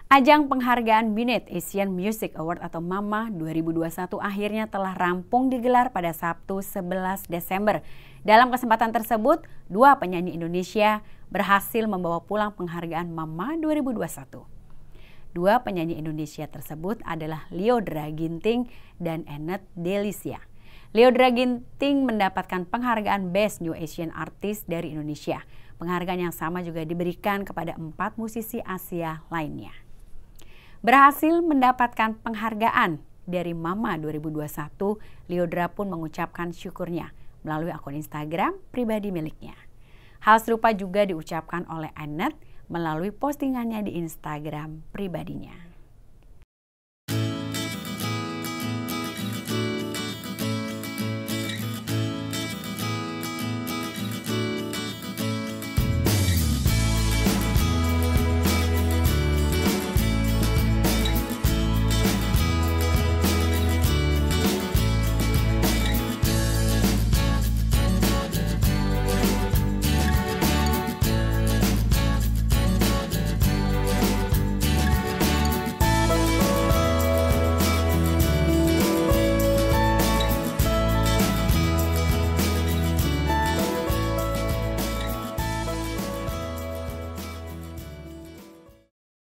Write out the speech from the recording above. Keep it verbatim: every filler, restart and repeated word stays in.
Ajang penghargaan Mnet Asian Music Awards atau MAMA dua ribu dua puluh satu akhirnya telah rampung digelar pada Sabtu sebelas Desember. Dalam kesempatan tersebut, dua penyanyi Indonesia berhasil membawa pulang penghargaan MAMA dua ribu dua puluh satu. Dua penyanyi Indonesia tersebut adalah LyodraGinting dan Anneth Delliecia. LyodraGinting mendapatkan penghargaan Best New Asian Artist dari Indonesia. Penghargaan yang sama juga diberikan kepada empat musisi Asia lainnya. Berhasil mendapatkan penghargaan dari MAMA dua ribu dua puluh satu, Lyodra pun mengucapkan syukurnya melalui akun Instagram pribadi miliknya. Hal serupa juga diucapkan oleh Anneth melalui postingannya di Instagram pribadinya.